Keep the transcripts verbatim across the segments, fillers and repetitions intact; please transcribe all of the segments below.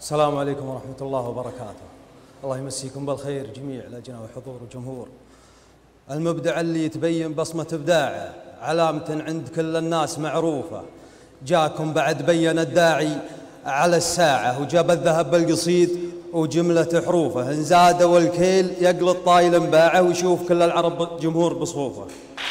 السلام عليكم ورحمة الله وبركاته. الله يمسيكم بالخير جميع الأجنة وحضور الجمهور. المبدع اللي يتبين بصمة إبداعه علامة عند كل الناس معروفة، جاكم بعد بين الداعي على الساعة وجاب الذهب بالقصيد وجملة حروفه، إن زاد والكيل يقلط طايل انباعه ويشوف كل العرب جمهور بصفوفه.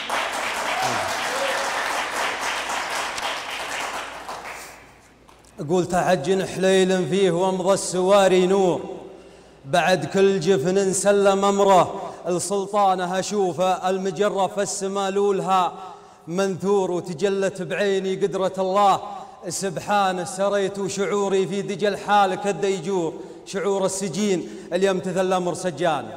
أقول تحجن حليل فيه وامضى السواري نور، بعد كل جفن سلم أمره السلطانة أشوفه، المجرة في السما لولها منثور وتجلت بعيني قدرة الله سبحانه، سريت شعوري في دجل حالك الديجور، شعور السجين اللي يمتثل الأمر سجانه.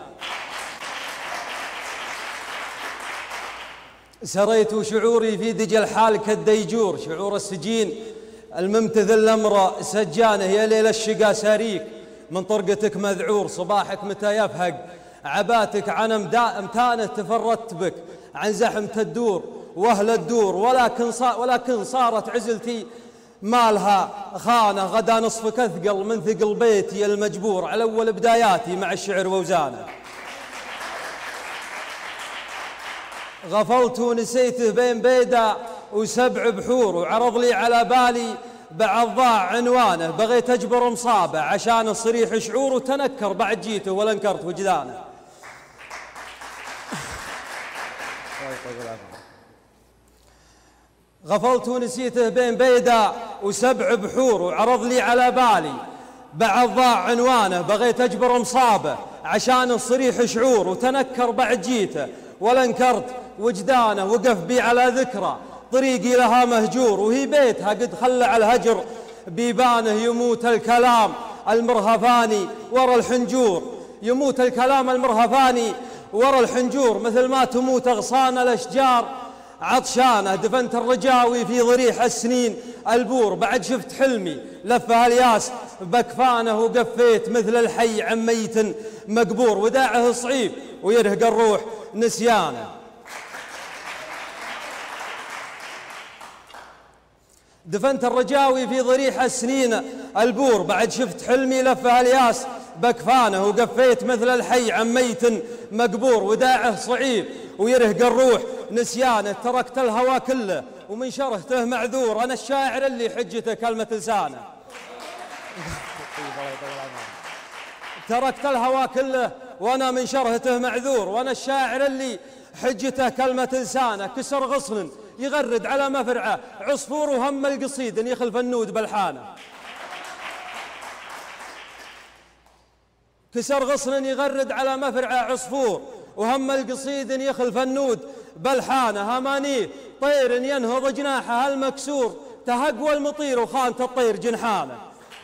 سريت شعوري في دجل حالك الديجور، شعور السجين الممتثل الأمر سجانه. يا ليل الشقا ساريك من طرقتك مذعور، صباحك متى يفهق عباتك عن امتانه، تفردت بك عن زحمة الدور واهل الدور، ولكن ولكن صارت عزلتي مالها خانه، غدا نصفك اثقل من ثقل بيتي المجبور، على اول بداياتي مع الشعر ووزانه. غفلت ونسيته بين بيدا وسبع بحور، وعرض لي على بالي بعد ضاع عنوانه، بغيت اجبر مصابه عشان الصريح شعور، وتنكر بعد جيته ولا انكرت وجدانه. غفلت ونسيته بين بيدا وسبع بحور، وعرض لي على بالي بعد ضاع عنوانه، بغيت اجبر مصابه عشان الصريح شعور، وتنكر بعد جيته ولا انكرت وجدانه. وقف بي على ذكرى طريقي لها مهجور، وهي بيتها قد خلى على الهجر بيبانه، يموت الكلام المرهفاني ورا الحنجور، يموت الكلام المرهفاني ورا الحنجور، مثل ما تموت أغصان الأشجار عطشانه. دفنت الرجاوي في ضريح السنين البور، بعد شفت حلمي لفها الياس بكفانه، وقفيت مثل الحي عن ميت مقبور، وداعه صعيب ويرهق الروح نسيانه. دفنت الرجاوي في ضريح السنين البور، بعد شفت حلمي لفها الياس بكفانه، وقفيت مثل الحي عن ميت مقبور، وداعه صعيب ويرهق الروح نسيانه. تركت الهوى كله ومن شرهته معذور، أنا الشاعر اللي حجته كلمة لسانه. تركت الهوى كله وأنا من شرهته معذور، وأنا الشاعر اللي حجته كلمة لسانه. كسر غصن يغرد على مفرعه عصفور، وهم القصيد ان يخلف النود بالحانه. كسر غصن يغرد على مفرعه عصفور، وهم القصيد ان يخلف النود بالحانه. امانيه طير ينهض جناحها المكسور، تهقوى المطير وخانت الطير جنحانه.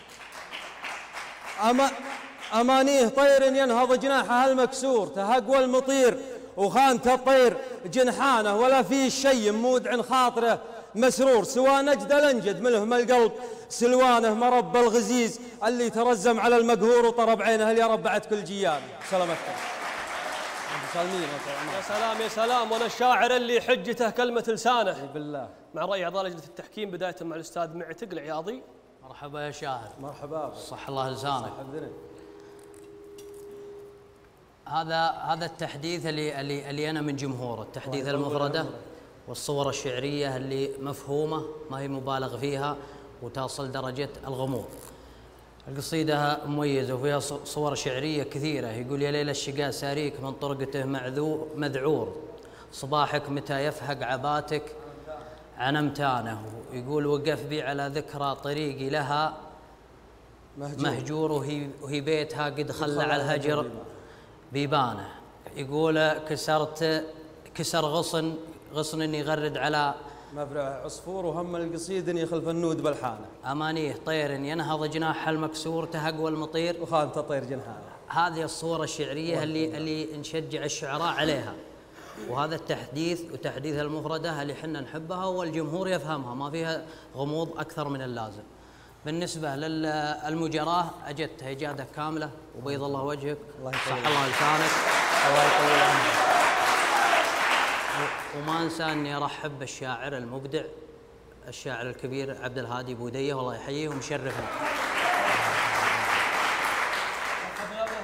أما امانيه طير ينهض جناحها المكسور، تهقوى المطير وخانت الطير جنحانه. ولا في شيء مود عن خاطره مسرور، سوى نجد الانجد ملهم القلب سلوانه، مرب الغزيز اللي ترزم على المقهور، وطرب عينه اللي ربعت كل جيانه. سلامتك. يا سلام يا سلام. وانا الشاعر اللي حجته كلمه لسانه. بالله. مع راي اعضاء لجنه التحكيم بدايه مع الاستاذ معتق العياضي. مرحبا يا شاعر. مرحبا. صح الله لسانك. هذا هذا التحديث اللي اللي, اللي انا من جمهوره، التحديث المفرده والصور الشعريه اللي مفهومه ما هي مبالغ فيها وتصل درجه الغموض. القصيده مميزه وفيها صور شعريه كثيره. يقول يا ليل الشقا ساريك من طرقته مذعور، صباحك متى يفهق عباتك عن امتانه. يقول وقف بي على ذكرى طريقي لها مهجور, مهجور وهي, وهي بيتها قد خلى على الهجر بيبانه. يقول كسرت كسر غصن غصن يغرد على مفرع عصفور، وهم القصيد يخلف النود بالحانه. امانيه طير ينهض جناحها المكسور، تهقوى المطير وخانت الطير جنحانه. هذه الصوره الشعريه اللي اللي نشجع الشعراء عليها، وهذا التحديث وتحديث المفرده اللي حنا نحبها والجمهور يفهمها، ما فيها غموض اكثر من اللازم. بالنسبة للمجراه أجدتها إجادة كاملة، وبيض الله وجهك. الله صح الله لسانك. الله يطول عمرك. وما أنسى أني أرحب بالشاعر المبدع الشاعر الكبير عبد الهادي بودية، والله يحييه ومشرفنا.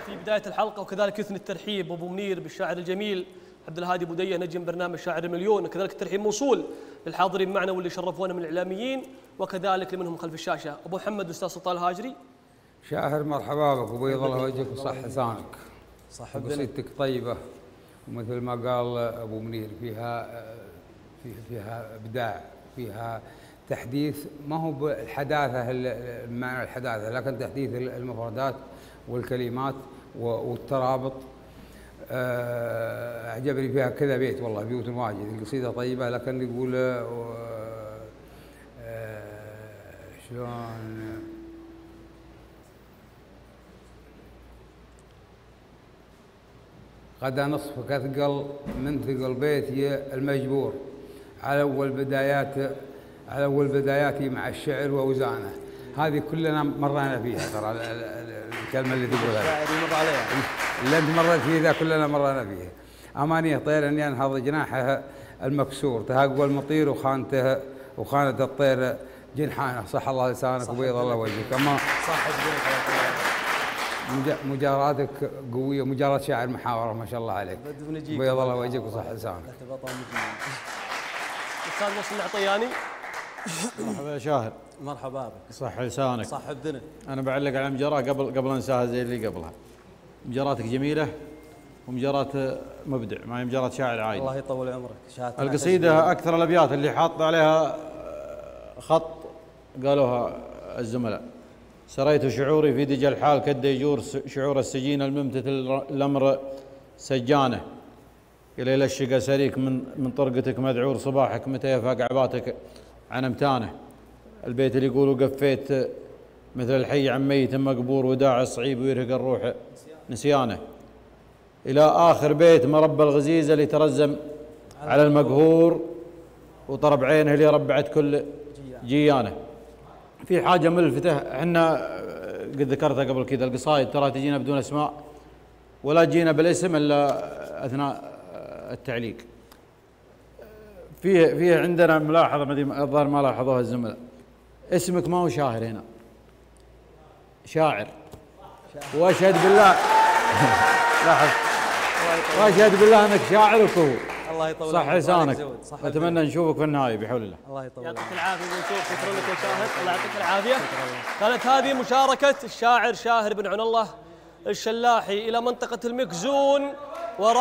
في بداية الحلقة، وكذلك يثني الترحيب أبو منير بالشاعر الجميل عبد الهادي بودية نجم برنامج شاعر المليون، وكذلك الترحيب موصول للحاضرين معنا واللي شرفونا من الإعلاميين وكذلك لمنهم خلف الشاشة. أبو محمد أستاذ سلطان الهاجري. شاهر مرحبا بك وبيض الله وجهك وصح لسانك. صح قصيدتك طيبة ومثل ما قال أبو منير فيها فيها إبداع، فيها تحديث، ما هو بالحداثة المعنى الحداثة، لكن تحديث المفردات والكلمات والترابط. أعجبني فيها كذا بيت والله، بيوت واجد. القصيدة طيبة لكن يقول شلون غدا نصفك أثقل من ثقل بيتي المجبور، على أول بدايات على أول بداياتي مع الشعر وأوزانه. هذه كلنا مرينا فيها ترى، الكلمة اللي تقولها اللي أنت مريت فيه ذا كلنا مرينا فيها. أمانيه طير أني أنهض جناحها المكسور، تهاقوا المطير وخانته وخانت الطير جنحانه. صح الله لسانك وبيض الله وجهك. أما صح مجاراتك قوية، مجارات شاعر محاورة ما شاء الله عليك. بيض الله وجهك وصح لسانك. أستاذ محسن العطياني. مرحبا يا شاهر. مرحبا بك. صح لسانك. صح بدنا. أنا بعلق على مجاراة قبل قبل أنساها زي اللي قبلها. مجاراتك جميلة ومجارات مبدع، ما هي مجارات شاعر عادي. الله يطول عمرك. القصيدة أكثر الأبيات اللي حاط عليها خط قالوها الزملاء. سريت شعوري في دجى الحال كالديجور، شعور السجين الممتثل الأمر سجانه. إلى إلى الشقا سريك من من طرقتك مذعور، صباحك متى يفاق عباتك عن امتانه. البيت اللي يقولوا قفيت مثل الحي عن ميت مقبور، وداع الصعيب ويرهق الروح نسيانه. إلى آخر بيت مربى الغزيزة اللي ترزم على المقهور، وطرب عينه اللي ربعت كل جيانه. في حاجة ملفتة احنا قد ذكرتها قبل كذا، القصائد ترى تجينا بدون اسماء ولا تجينا بالاسم الا اثناء التعليق. فيه فيه عندنا ملاحظة الظاهر ما لاحظوها الزملاء، اسمك ما هو شاعر هنا، شاعر. واشهد بالله لاحظ، واشهد بالله انك شاعر وكهو. الله يطول صح لسانك. اتمنى نشوفك في النهايه بحول الله. الله يطول يعطيك العافيه ونشوف. شكرا لك يا شاهد، الله يعطيك العافيه. كانت هذه مشاركه الشاعر شاهر بن عون الله الشلاحي الى منطقه المكزون